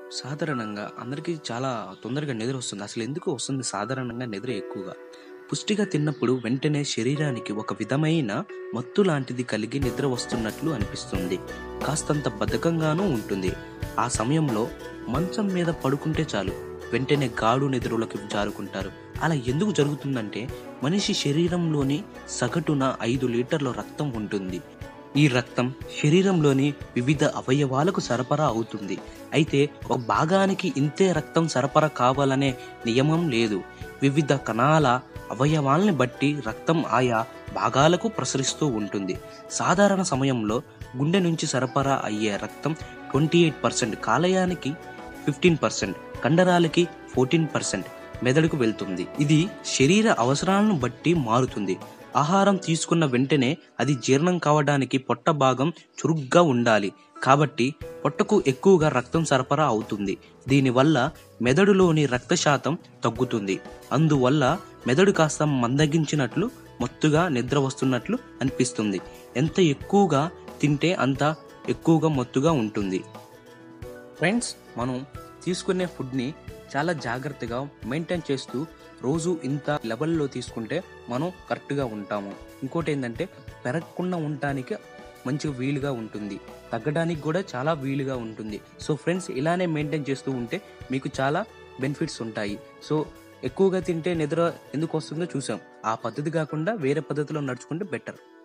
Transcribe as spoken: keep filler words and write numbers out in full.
సాధారణంగా అందరికీ చాలా తొందరగా నిద్ర వస్తుంది. అసలు ఎందుకు వస్తుంది సాధారణంగా నిద్ర ఎక్కువగా? పుష్టిగా తిన్నప్పుడు వెంటనే శరీరానికి ఒక విధమైన మత్తు లాంటిది కలిగి నిద్ర వస్తున్నట్లు అనిపిస్తుంది. కాస్తంత బద్ధకంగానూ ఉంటుంది. ఆ సమయంలో మంచం మీద పడుకుంటే చాలు వెంటనే గాఢ నిద్రలోకి జారుకుంటారు. అలా ఎందుకు జరుగుతుందంటే మనిషి శరీరంలోని సగటున ఐదు లీటర్ల రక్తం ఉంటుంది. ఈ రక్తం శరీరంలోని వివిధ అవయవాలకు సరఫరా అవుతుంది. అయితే ఒక భాగానికి ఇంతే రక్తం సరఫరా కావాలనే నియమం లేదు. వివిధ కణాల అవయవాల్ని బట్టి రక్తం ఆయా భాగాలకు ప్రసరిస్తూ ఉంటుంది. సాధారణ సమయంలో గుండె నుంచి సరఫరా అయ్యే రక్తం ట్వంటీ ఎయిట్ పర్సెంట్, కాలేయానికి ఫిఫ్టీన్ పర్సెంట్, కండరాలకి ఫోర్టీన్ పర్సెంట్ మెదడుకు వెళ్తుంది. ఇది శరీర అవసరాలను బట్టి మారుతుంది. ఆహారం తీసుకున్న వెంటనే అది జీర్ణం కావడానికి పొట్ట భాగం చురుగ్గా ఉండాలి. కాబట్టి పొట్టకు ఎక్కువగా రక్తం సరఫరా అవుతుంది. దీనివల్ల మెదడులోని రక్త శాతం తగ్గుతుంది. అందువల్ల మెదడు కాస్త మందగించినట్లు, మత్తుగా నిద్ర వస్తున్నట్లు అనిపిస్తుంది. ఎంత ఎక్కువగా తింటే అంత ఎక్కువగా మత్తుగా ఉంటుంది. ఫ్రెండ్స్, మనం తీసుకునే ఫుడ్ని చాలా జాగ్రత్తగా మెయింటైన్ చేస్తూ రోజు ఇంత లెవెల్లో తీసుకుంటే మనం కరెక్ట్గా ఉంటాము. ఇంకోటి ఏంటంటే పెరగకుండా ఉండటానికి మంచిగా వీలుగా ఉంటుంది, తగ్గడానికి కూడా చాలా వీలుగా ఉంటుంది. సో ఫ్రెండ్స్, ఇలానే మెయింటైన్ చేస్తూ ఉంటే మీకు చాలా బెనిఫిట్స్ ఉంటాయి. సో ఎక్కువగా తింటే నిద్ర ఎందుకు వస్తుందో చూసాం. ఆ పద్ధతి కాకుండా వేరే పద్ధతిలో నడుచుకుంటే బెటర్.